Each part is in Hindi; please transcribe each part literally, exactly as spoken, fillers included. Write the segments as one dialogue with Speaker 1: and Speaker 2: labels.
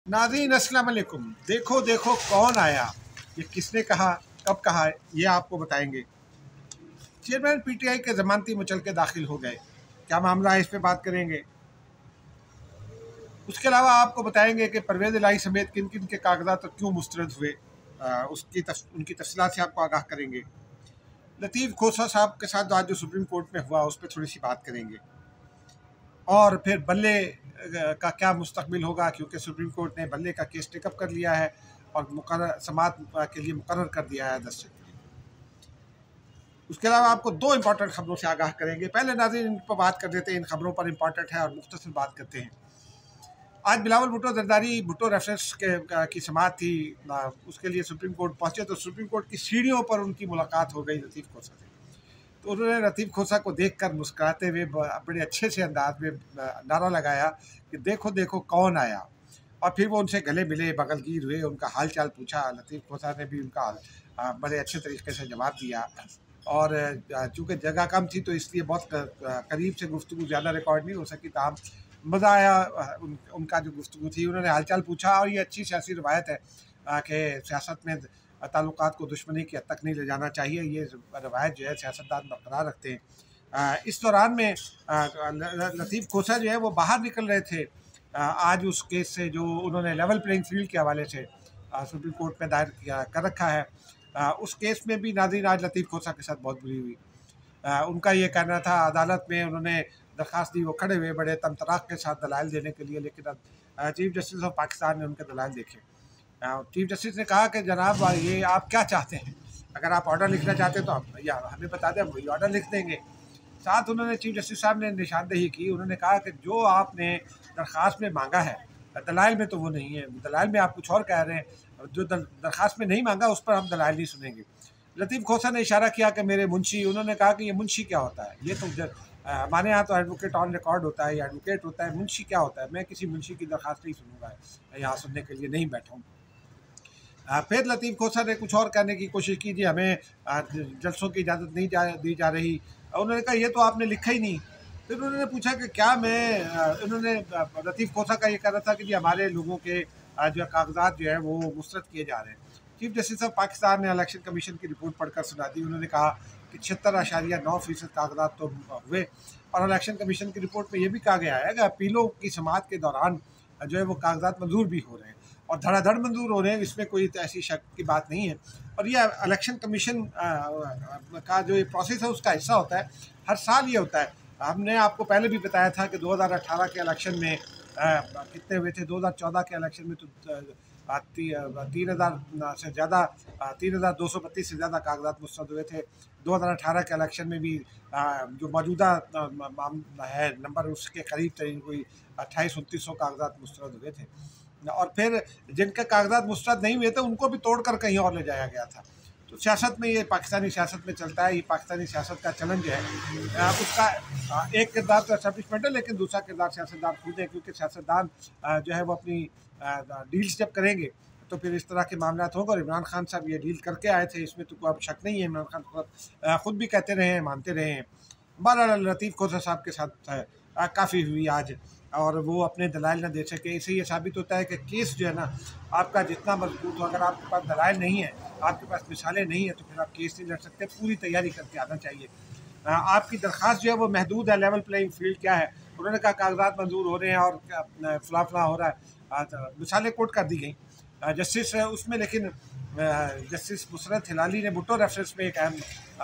Speaker 1: नाज़रीन अस्सलाम वालेकुम। देखो देखो कौन आया, ये किसने कहा, कब कहा, ये आपको बताएंगे। चेयरमैन पीटीआई के जमानती मुचल के दाखिल हो गए, क्या मामला है इस पे बात करेंगे। उसके अलावा आपको बताएंगे कि परवेज़ इलाही समेत किन किन के कागजात क्यों मुस्तरद हुए, आ, उसकी तफ, उनकी तफसीलात से आपको आगाह करेंगे। लतीफ़ खोसा साहब के साथ आज जो सुप्रीम कोर्ट में हुआ उस पर थोड़ी सी बात करेंगे। और फिर बल्ले का क्या मुस्तकबिल होगा, क्योंकि सुप्रीम कोर्ट ने बल्ले का केस टेकअप कर लिया है और मुकर्रर समात के लिए मुकर्रर कर दिया है दस के लिए। उसके अलावा आपको दो इंपॉर्टेंट खबरों से आगाह करेंगे। पहले नाज़रीन इन पर बात कर देते हैं, इन खबरों पर इंपॉर्टेंट है और मुख्तसर बात करते हैं। आज बिलावल भुट्टो जरदारी भुट्टो रेफरेंस के की समात थी, उसके लिए सुप्रीम कोर्ट पहुंचे तो सुप्रीम कोर्ट की सीढ़ियों पर उनकी मुलाकात हो गई लतीफ़ खोसा से। तो उन्होंने लतीफ़ खोसा को देखकर मुस्कुराते हुए बड़े अच्छे से अंदाज में नारा लगाया कि देखो देखो कौन आया। और फिर वो उनसे गले मिले, बगलगीर हुए, उनका हाल चाल पूछा। लतीफ़ खोसा ने भी उनका बड़े अच्छे तरीके से जवाब दिया। और चूँकि जगह कम थी तो इसलिए बहुत करीब से गुफ्तगू ज़्यादा रिकॉर्ड नहीं हो सकी, ताहम मज़ा आया उन, उनका जो गुफ्तगू थी। उन्होंने हाल चाल पूछा और ये अच्छी सियासी रवायत है कि सियासत में ताल्लुकात को दुश्मनी की हद तक नहीं ले जाना चाहिए। ये रवायत जो है सियासतदान बरकरार रखते हैं। इस दौरान में लतीफ़ खोसा जो है वो बाहर निकल रहे थे आज उस केस से जो उन्होंने लेवल प्लेइंग फील्ड के हवाले से सुप्रीम कोर्ट में दायर किया कर रखा है। उस केस में भी नाज़रीन आज लतीफ़ खोसा के साथ बहुत बुरी हुई। उनका ये कहना था, अदालत में उन्होंने दरख्वास्त दी, वो खड़े हुए बड़े तमतराक के साथ दलाइल देने के लिए, लेकिन चीफ जस्टिस ऑफ पाकिस्तान ने उनके दलाइल देखे। चीफ जस्टिस ने कहा कि जनाब ये आप क्या चाहते हैं, अगर आप ऑर्डर लिखना चाहते हैं तो आप या हमें बता दें, वही ऑर्डर लिख देंगे। साथ उन्होंने चीफ जस्टिस साहब ने निशानदेही की, उन्होंने कहा कि जो आपने दरख्वास्त में मांगा है दलाइल में तो वो नहीं है, दलाइल में आप कुछ और कह रहे हैं, जो दरख्वास्त में नहीं मांगा उस पर हम दलाइल नहीं सुनेंगे। लतीफ़ खोसा ने इशारा किया कि मेरे मुंशी, उन्होंने कहा कि ये मुंशी क्या होता है, ये तो हमारे यहाँ तो एडवोकेट ऑन रिकॉर्ड होता है या एडवोकेट होता है, मुंशी क्या होता है, मैं किसी मुंशी की दरख्वास्त नहीं सुनूंगा, यहाँ सुनने के लिए नहीं बैठा हूँ। फिर लतीफ़ खोसा ने कुछ और कहने की कोशिश की, जी हमें जलसों की इजाज़त नहीं जा दी जा रही। उन्होंने कहा ये तो आपने लिखा ही नहीं। फिर उन्होंने पूछा कि क्या मैं, उन्होंने लतीफ़ खोसा का ये कहना था कि जी हमारे लोगों के जो कागजात जो है वो मुस्तरद किए जा रहे हैं। चीफ जस्टिस ऑफ पाकिस्तान ने इलेक्शन कमीशन की रिपोर्ट पढ़कर सुना दी। उन्होंने कहा कि छिहत्तर आशारिया नौ फीसद कागजात तो हुए, और इलेक्शन कमीशन की रिपोर्ट में ये भी कहा गया है कि अपीलों की समाअत के दौरान जो है वो कागजात मंजूर भी हो रहे हैं और धड़ाधड़ मंजूर हो रहे हैं, इसमें कोई ऐसी शक की बात नहीं है। और ये इलेक्शन कमीशन का जो ये प्रोसेस है उसका हिस्सा होता है, हर साल ये होता है। हमने आपको पहले भी बताया था कि दो हज़ार अठारह के इलेक्शन में आ, कितने हुए थे, दो हज़ार चौदह के इलेक्शन में तो तीन हज़ार से ज़्यादा, तीन हज़ार दो सौ बत्तीस से ज़्यादा कागजात मुस्तरद हुए थे। दो हज़ार अठारह के इलेक्शन में भी आ, जो मौजूदा है नंबर उसके करीब तरीन कोई अट्ठाईस उनतीस सौ कागजात मुस्तरद हुए थे। और फिर जिनके कागजात मुस्तरद नहीं हुए थे उनको भी तोड़कर कहीं और ले जाया गया था। तो सियासत में ये पाकिस्तानी सियासत में चलता है, ये पाकिस्तानी सियासत का चलन जो है उसका एक किरदार तो एस्टैब्लिशमेंट है, लेकिन दूसरा किरदार सियासतदान खुद है, क्योंकि सियासतदान जो है वो अपनी डील्स जब करेंगे तो फिर इस तरह के मामला होंगे। और इमरान खान साहब ये डील करके आए थे, इसमें तो कोई अब शक नहीं है। इमरान खान खुद भी कहते रहे हैं, मानते रहे हैं। बहरहाल लतीफ़ खोसा साहब के साथ काफ़ी हुई आज, और वो अपने दलाइल न दे सके। इससे ये साबित होता है कि केस जो है ना आपका जितना मजबूत हो, अगर आपके पास दलाइल नहीं है, आपके पास मिसालें नहीं है, तो फिर आप केस नहीं लड़ सकते। पूरी तैयारी करके आना चाहिए। आपकी दरख्वास्त जो है वो महदूद है, लेवल प्लेइंग फील्ड क्या है, उन्होंने कहा कागजात मंजूर हो रहे हैं और फला फला हो रहा है, मिसालें कोट कर दी गई जस्टिस उसमें। लेकिन जस्टिस मुसरत हिलाली ने भुट्टो रेफरेंस में एक अहम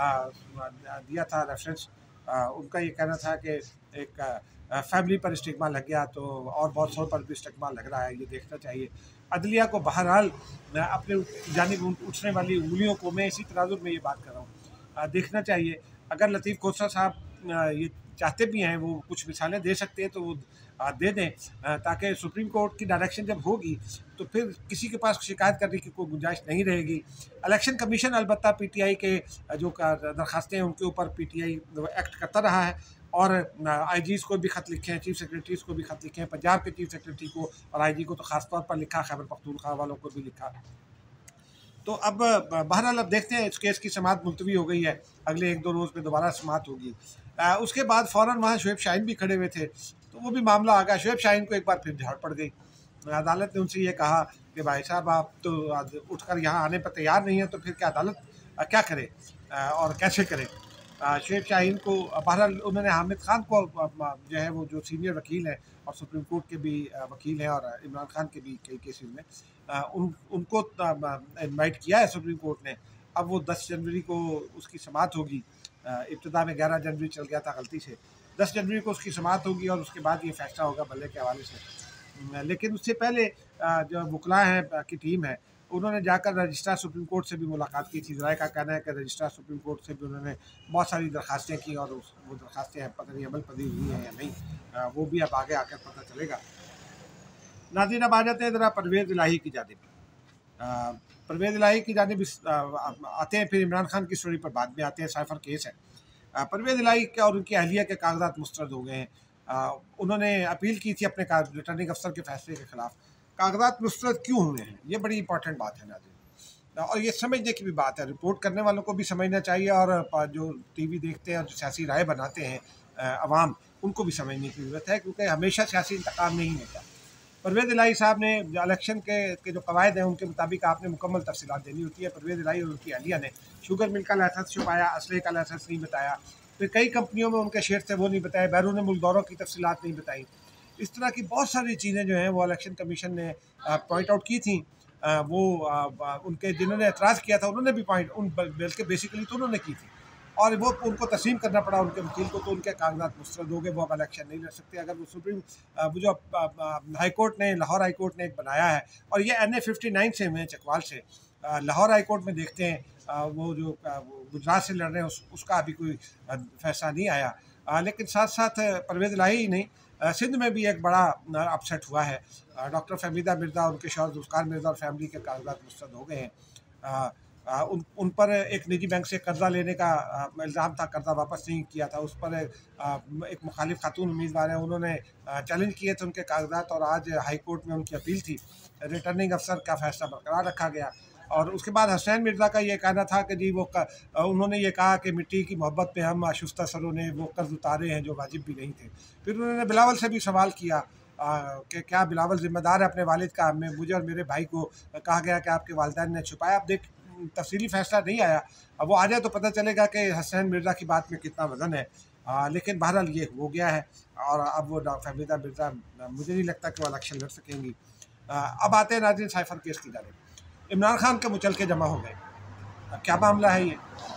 Speaker 1: दिया था रेफरेंस। उनका ये कहना था कि एक फैमिली पर स्टिग्मा लग गया तो और बहुत सौ पर भी स्टिग्मा लग रहा है, ये देखना चाहिए। अदलिया को बहरहाल अपने जानिब उठने वाली उंगलियों को, मैं इसी तराजुर में ये बात कर रहा हूँ, देखना चाहिए। अगर लतीफ़ खोसा साहब ये चाहते भी हैं, वो कुछ मिसालें दे सकते हैं तो वो दे दें, ताकि सुप्रीम कोर्ट की डायरेक्शन जब होगी तो फिर किसी के पास शिकायत करने की कोई गुंजाइश नहीं रहेगी। इलेक्शन कमीशन अलबत्ता पीटीआई के जो दरखास्तें हैं उनके ऊपर पीटीआई एक्ट करता रहा है, और आईजीज़ को भी ख़त लिखे हैं, चीफ सेक्रेटरीज़ को भी ख़त लिखे हैं, पंजाब के चीफ सेक्रेटरी को और आईजी को तो ख़ास तौर पर लिखा, खैबर पख्तूनख्वा वालों को भी लिखा। तो अब बहरहाल अब देखते हैं, इस केस की समाअत मुलतवी हो गई है, अगले एक दो रोज़ में दोबारा समाअत होगी। उसके बाद फ़ौरन वहाँ शुएब शाहीन भी खड़े हुए थे, तो वो भी मामला आ गया। शुएब शाहीन को एक बार फिर झाड़ पड़ गई। अदालत ने उनसे ये कहा कि भाई साहब आप तो उठकर यहाँ आने पर तैयार नहीं है, तो फिर क्या अदालत क्या करे और कैसे करे। शेख शाहीन को बहरहाल उन्होंने हामिद खान को जो है वो जो सीनियर वकील हैं और सुप्रीम कोर्ट के भी वकील हैं और इमरान खान के भी कई केसेस में उन उनको इनवाइट किया है सुप्रीम कोर्ट ने। अब वो दस जनवरी को उसकी समाअत होगी। इब्तिदा में ग्यारह जनवरी चल गया था गलती से, दस जनवरी को उसकी समाअत होगी और उसके बाद ये फैसला होगा बल्ले के हवाले से। लेकिन उससे पहले जो वकला हैं की टीम है उन्होंने जाकर रजिस्ट्रार सुप्रीम कोर्ट से भी मुलाकात की थी। ज़राए का कहना है कि रजिस्ट्रार सुप्रीम कोर्ट से भी उन्होंने बहुत सारी दरखास्तें की और उस वो दरखास्तें पता नहीं अमल पदीर हुई हैं या नहीं, वो भी अब आगे आकर पता चलेगा। नाज़रीन, अब आ जाते हैं ज़रा परवेज़ इलाही की जानिब। परवेज़ इलाही की जानिब आते हैं, फिर इमरान खान की स्टोरी पर बाद में आते हैं। साइफर केस है। परवेज़ इलाही के और उनकी अहलिया के कागजात मुस्तरद हो गए हैं। उन्होंने अपील की थी अपने रिटर्निंग अफसर के फैसले के खिलाफ। कागजात मुस्तरद क्यों हुए हैं, ये बड़ी इंपॉर्टेंट बात है नाज़रीन, और ये समझने की भी बात है। रिपोर्ट करने वालों को भी समझना चाहिए और जो टीवी देखते हैं और जो सियासी राय बनाते हैं अवाम, उनको भी समझने की ज़रूरत है, क्योंकि हमेशा सियासी इंतकाम नहीं होता। परवेज़ इलाही साहब ने इलेक्शन के के जो कवायद हैं उनके मुताबिक आपने मुकम्मल तफसीलात देनी होती है। परवेज़ इलाही और उनकी अहलिया ने शुगर मिल का लाइसेंस छुपाया, असले का लाइसेंस नहीं बताया, फिर कई कंपनियों में उनके शेयर थे वो नहीं बताए, बैरून मुल्क दौरों की तफसीलात नहीं बताई। इस तरह की बहुत सारी चीज़ें जो हैं वो इलेक्शन कमीशन ने पॉइंट आउट की थी। वो उनके जिन्होंने एतराज़ किया था उन्होंने भी पॉइंट उन बल्कि बेसिकली तो उन्होंने की थी, और वो उनको तस्लीम करना पड़ा उनके वकील को, तो उनके कागजात मुस्तरद हो गए। वो अब इलेक्शन नहीं लड़ सकते। अगर वो सुप्रीम वो जो हाई कोर्ट ने लाहौर हाई कोर्ट ने एक बनाया है, और ये एन ए फिफ्टी नाइन से हुए हैं चकवाल से, लाहौर हाई कोर्ट में देखते हैं वो जो गुजरात से लड़ रहे हैं उस, उसका अभी कोई फैसला नहीं आया। लेकिन साथ साथ परवेज़ इलाही ही नहीं, सिंध में भी एक बड़ा अपसेट हुआ है। डॉक्टर फहमीदा मिर्ज़ा, उनके शौहर जुल्फ़िकार मिर्ज़ा और फैमिली के कागजात मुस्तरद हो गए हैं। उन उन पर एक निजी बैंक से कर्जा लेने का इल्ज़ाम था, कर्जा वापस नहीं किया था। उस पर एक मुखालिफ खातून उम्मीदवार हैं, उन्होंने चैलेंज किए थे उनके कागजात, और आज हाई कोर्ट में उनकी अपील थी। रिटर्निंग अफसर का फैसला बरकरार रखा गया। और उसके बाद हसनैन मिर्ज़ा का ये कहना था कि जी वो कर, उन्होंने ये कहा कि मिट्टी की मोहब्बत पे हम आशुफ्ता सरों ने वो कर्ज उतारे हैं जो वाजिब भी नहीं थे। फिर उन्होंने बिलावल से भी सवाल किया कि क्या बिलावल ज़िम्मेदार है अपने वालिद का। हमें मुझे और मेरे भाई को कहा गया कि आपके वालिदैन ने छुपाया। अब देख तफसीली फैसला नहीं आया, अब वो आ जाए तो पता चलेगा कि हसनैन मिर्ज़ा की बात में कितना वज़न है। आ, लेकिन बहरहाल ये हो गया है, और अब वो फहमीदा मिर्ज़ा मुझे नहीं लगता कि वो इलेक्शन लड़ सकेंगी। आ, अब आते हैं नाज़रीन साइफर केस की जानिब। इमरान खान के मुचलके जमा हो गए। अब क्या मामला है ये?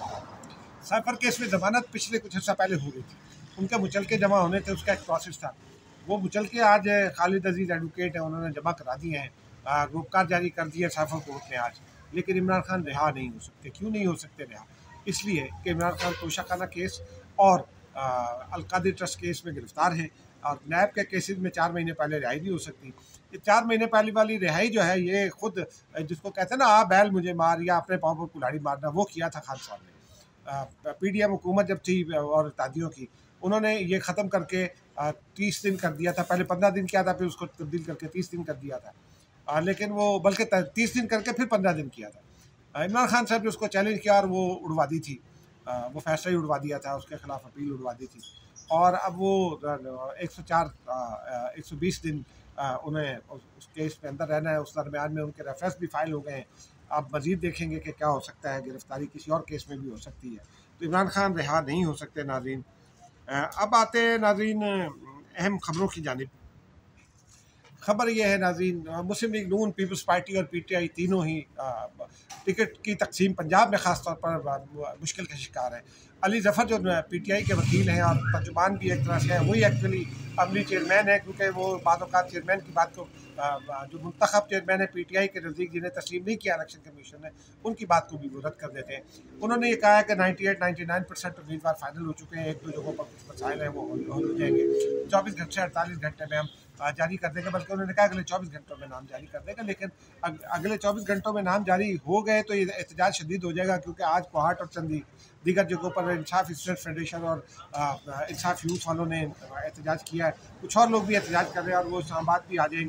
Speaker 1: साइफर केस में ज़मानत पिछले कुछ अर्सा पहले हो गई थी, उनके मुचलके जमा होने थे, उसका एक प्रोसेस था। वो मुचलके आज खालिद अजीज़ एडवोकेट हैं, उन्होंने जमा करा दिए हैं, रोककार जारी कर दिया साइफर कोर्ट ने आज। लेकिन इमरान खान रिहा नहीं हो सकते। क्यों नहीं हो सकते रिहा? इसलिए कि इमरान खान तोशाखाना केस और अलकादिर ट्रस्ट केस में गिरफ्तार है, और नैब के केसेस में चार महीने पहले रिहाई नहीं हो सकती। ये चार महीने पहले वाली रिहाई जो है, ये खुद जिसको कहते हैं ना आ बैल मुझे मार या अपने पाँव पर कुल्हाड़ी मारना, वो किया था खान साहब ने। पी डी एम हुकूमत जब थी और तादियों की, उन्होंने ये ख़त्म करके तीस दिन कर दिया था। पहले पंद्रह दिन किया था, फिर उसको तब्दील करके तीस दिन कर दिया था। आ, लेकिन वो बल्कि तीस दिन करके फिर पंद्रह दिन किया था। इमरान खान साहब ने उसको चैलेंज किया और वो उड़वा दी थी, आ, वो फैसला ही उड़वा दिया था, उसके खिलाफ अपील उड़वा दी थी। और अब वो एक सौ चार एक सौ बीस दिन आ, उन्हें उस केस में अंदर रहना है। उस दरमियान में उनके रेफरेंस भी फाइल हो गए हैं। आप मज़ीद देखेंगे कि क्या हो सकता है, गिरफ्तारी किसी और केस में भी हो सकती है। तो इमरान खान रिहा नहीं हो सकते नाज़रीन। अब आते हैं नाज़रीन अहम खबरों की जानिब। खबर यह है नाज़रीन, मुस्लिम लीग नून, पीपल्स पार्टी और पी टी आई तीनों ही टिकट की तकसीम पंजाब में ख़ास तौर पर मुश्किल का शिकार है। अली ज़फ़र जो पी टी आई के वकील हैं और तर्जुमान भी एक तरह से हैं, वही एक्चुअली अमली चेयरमैन है, क्योंकि वो बाद औक़ात चेयरमैन की बात को जो मुंतखब चेयरमैन है पी टी आई के नज़दीक, जिन्हें तस्लीम नहीं किया इलेक्शन कमीशन ने, उनकी बात को भी वो रद्द कर देते हैं। उन्होंने ये कहा है कि ninety eight ninety nine percent उम्मीदवार फाइनल हो चुके हैं, एक दो जगहों पर कुछ मसाइल हैं वो हो जाएंगे, चौबीस घंटे से अड़तालीस घंटे में हम जारी कर देंगे। बल्कि उन्होंने कहा अगले चौबीस घंटों में नाम जारी कर देंगे। लेकिन अगले चौबीस घंटों में नाम जारी हो गए तो ये एहतजाज शदीद हो जाएगा, क्योंकि आज कोहाट और चंदी दीगर जगहों पर इंसाफ स्टूडेंट फेडरेशन और इंसाफ यूथ वालों ने एहतजाज किया है। कुछ और लोग भी एहतजाज कर रहे हैं और वो इस्लामाबाद भी आ जाएंगे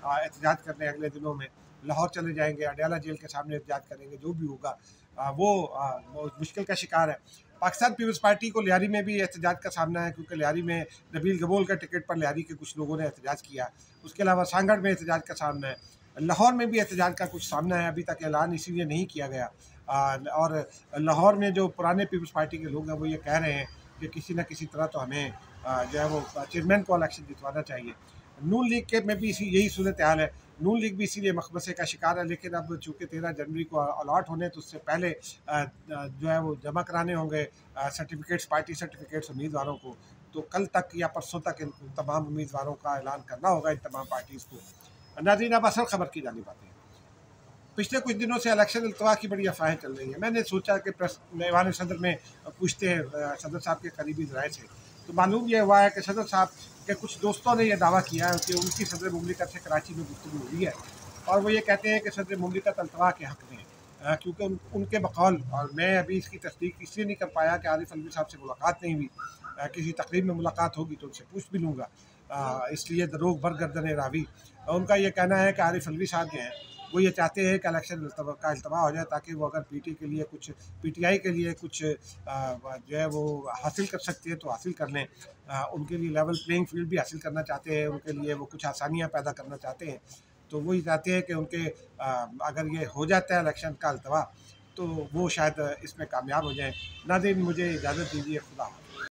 Speaker 1: एहतजाज करने अगले दिनों में। लाहौर चले जाएंगे, अडयाला जेल के सामने एहतजाज करेंगे, जो भी होगा आ, वो, आ, वो मुश्किल का शिकार है। पाकिस्तान पीपल्स पार्टी को लियारी में भी एहतजाज का सामना है, क्योंकि लियारी में नबील गबोल का टिकट पर लियारी के कुछ लोगों ने एहतजाज किया। उसके अलावा सांगड़ में एहतजाज का सामना है, लाहौर में भी एहतजाज का कुछ सामना है। अभी तक ऐलान इसीलिए नहीं किया गया। आ, और लाहौर में जो पुराने पीपल्स पार्टी के लोग हैं वो ये कह रहे हैं कि किसी न किसी तरह तो हमें आ, जो है वो चेयरमैन को इलेक्शन जितवाना चाहिए। नून लीग के में भी इसी यही सूरत हाल है। नून लीग भी इसीलिए मकबसे का शिकार है, लेकिन अब चूँकि तेरह जनवरी को अलॉट होने तो उससे पहले जो है वो जमा कराने होंगे सर्टिफिकेट्स, पार्टी सर्टिफिकेट्स उम्मीदवारों को। तो कल तक या परसों तक इन तमाम उम्मीदवारों का ऐलान करना होगा इन तमाम पार्टीज़ को। नाज़रीन, अब असल खबर की जानिब आते हैं। पिछले कुछ दिनों से इलेक्शन इल्तवा की बड़ी अफवाहें चल रही हैं। मैंने सोचा कि प्रेस ऐवान सदर में पूछते हैं सदर साहब के करीबी ज़राए से, तो मालूम यह हुआ है कि सदर साहब के कुछ दोस्तों ने यह दावा किया है कि उनकी सदर मुमलिकत से कराची में गुफ्तगू हुई है, और वो ये कहते हैं कि सदर मुमलिकत इल्तवा के हक़ में है, क्योंकि उन, उनके बकौल, और मैं अभी इसकी तस्दीक इसलिए नहीं कर पाया कि आरिफ अलवी साहब से मुलाकात नहीं हुई। किसी तकरीब में मुलाकात होगी तो उनसे पूछ भी लूँगा, इसलिए दरोग बर गर्दन रावी। उनका ये कहना है कि आरिफ अलवी साहब जो हैं वो ये चाहते हैं कि इलेक्शन का इल्तवा हो जाए, ताकि वो अगर पीटी के लिए कुछ पीटीआई के लिए कुछ जो है वो हासिल कर सकते हैं तो हासिल कर लें। उनके लिए लेवल प्लेइंग फील्ड भी हासिल करना चाहते हैं, उनके लिए वो कुछ आसानियाँ पैदा करना चाहते हैं। तो वही चाहते हैं कि उनके अगर ये हो जाता है इलेक्शन का इल्तवा तो वो शायद इसमें कामयाब हो जाएँ। नाज़रीन, मुझे इजाज़त दीजिए, खुदा हाफ़िज़।